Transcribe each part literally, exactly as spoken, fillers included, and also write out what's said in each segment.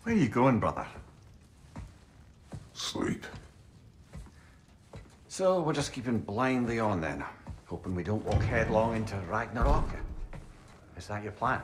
Where are you going, brother? Sleep. So we're just keeping blindly on then, hoping we don't walk headlong into Ragnarok. Is that your plan?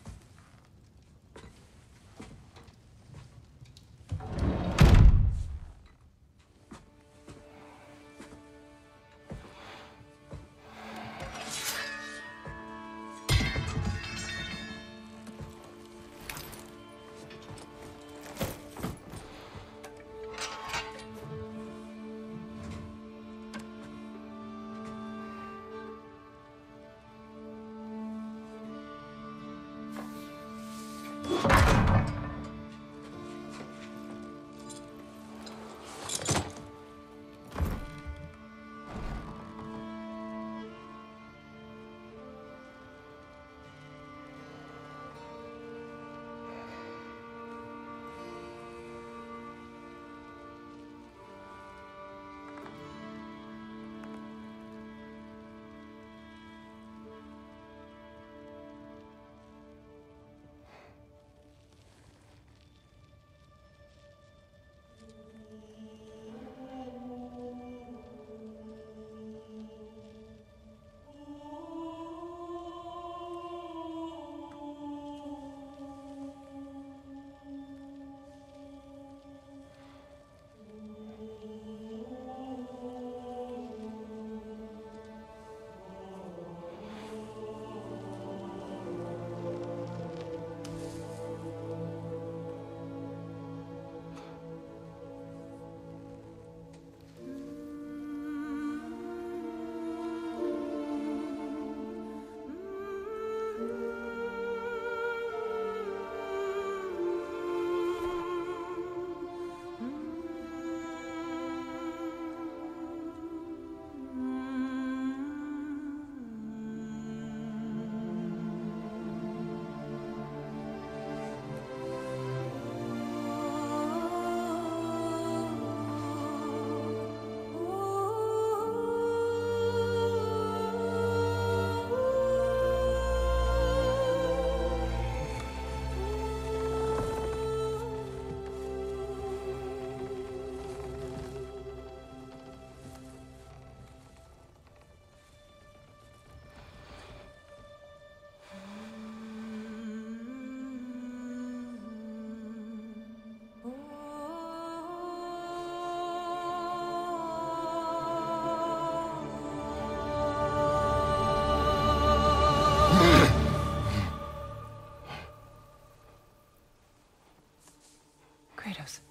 Kratos.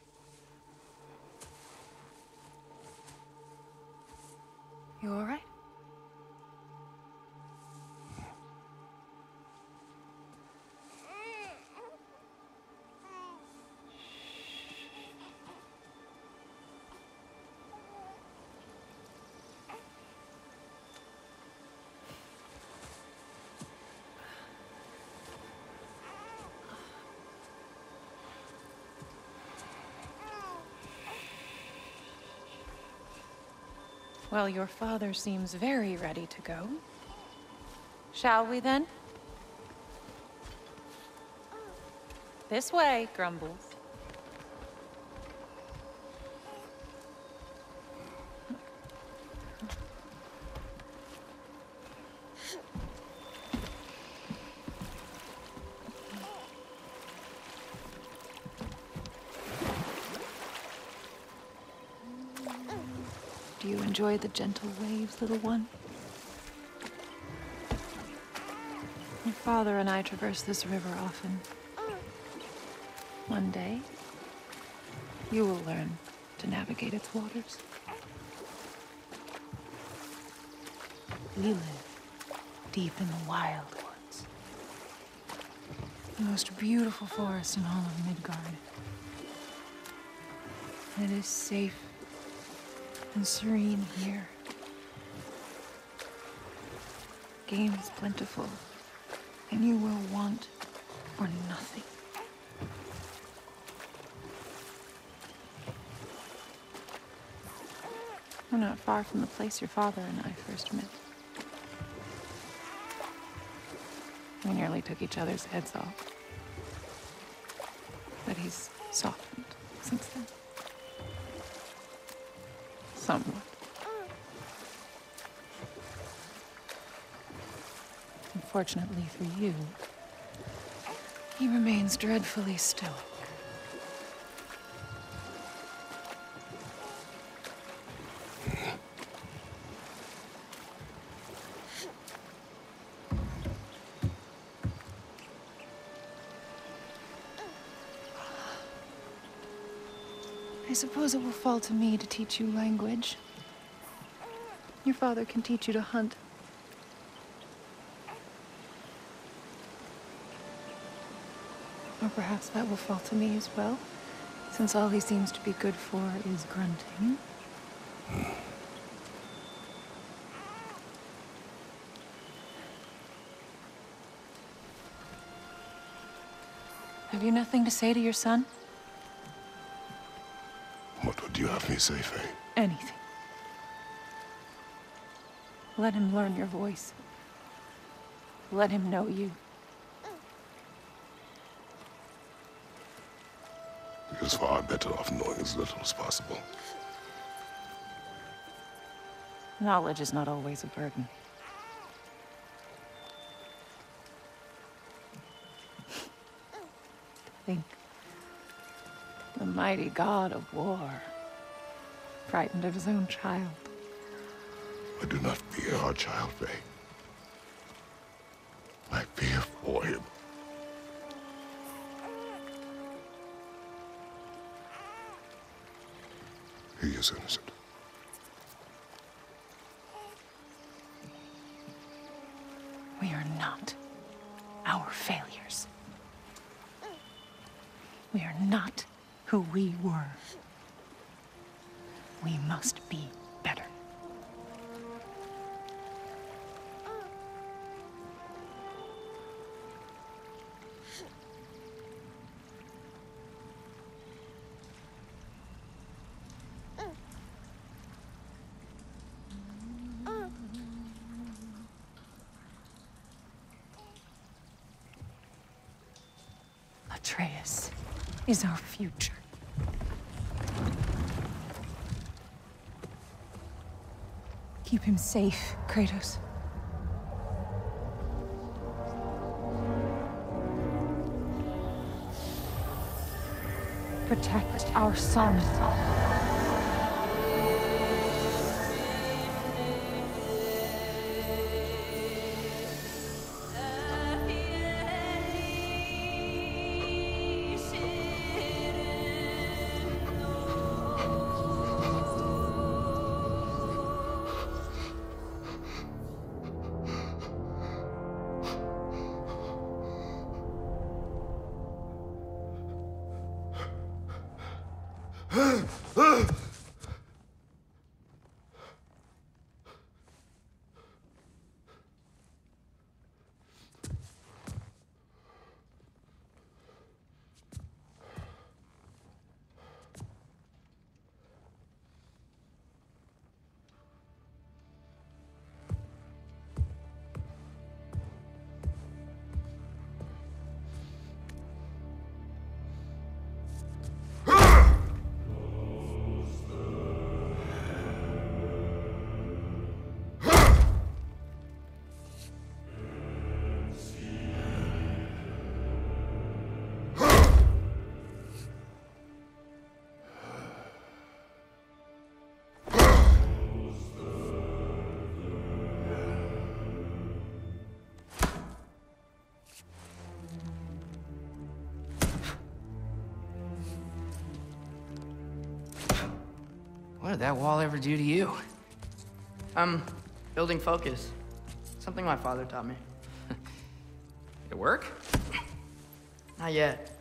You all right? Well, your father seems very ready to go. Shall we then? This way, Grumbles. Do you enjoy the gentle waves, little one? Your father and I traverse this river often. One day, you will learn to navigate its waters. We live deep in the wild woods. The most beautiful forest in all of Midgard. It is safe and serene here. Game is plentiful, and you will want for nothing. We're not far from the place your father and I first met. We nearly took each other's heads off. But softened since then. Somewhat. Unfortunately for you, he remains dreadfully stoic. I suppose it will fall to me to teach you language. Your father can teach you to hunt. Or perhaps that will fall to me as well, since all he seems to be good for is grunting. Have you nothing to say to your son? What would you have me say, Faye? Anything. Let him learn your voice. Let him know you. He is far better off knowing as little as possible. Knowledge is not always a burden. Think. The mighty god of war, frightened of his own child. I do not fear our child, Faye. I fear for him. He is innocent. We are not our failures. We are not who we were. We must be better. Atreus is our future. Keep him safe, Kratos. Protect our son. What did that wall ever do to you? Um, building focus. Something my father taught me. It work? Not yet.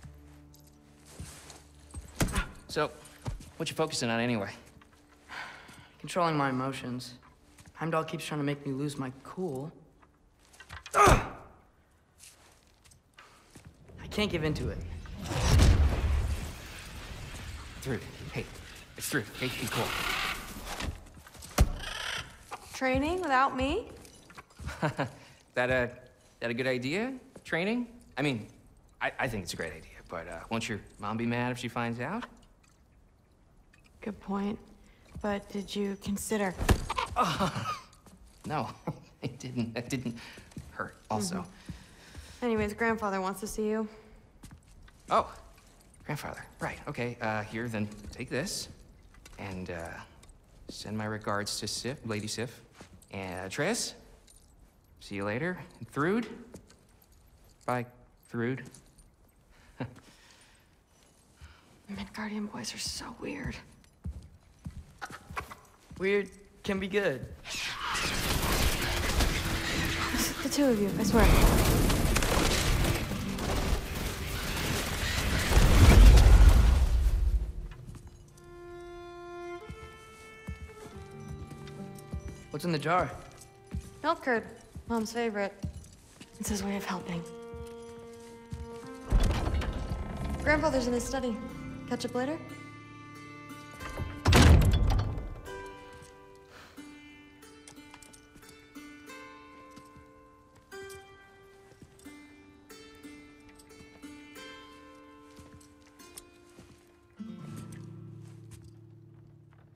So, what you focusing on anyway? Controlling my emotions. Heimdall keeps trying to make me lose my cool. I can't give into it. Through. Hey, it's through. Hey, be cool. Training without me? that a that a good idea? Training? I mean, I, I think it's a great idea, but uh, won't your mom be mad if she finds out? Good point. But did you consider? No, it didn't. It didn't hurt, also. Mm-hmm. Anyways, grandfather wants to see you. Oh, grandfather. Right, okay. Uh, here, then take this. And uh, send my regards to Sif, Lady Sif. And uh, Triss, see you later. And Thrude. Bye, Thrude. Midgardian boys are so weird. Weird can be good. It's the two of you, I swear. What's in the jar? Milk curd, Mom's favorite. It's his way of helping. Grandfather's in his study. Catch up later?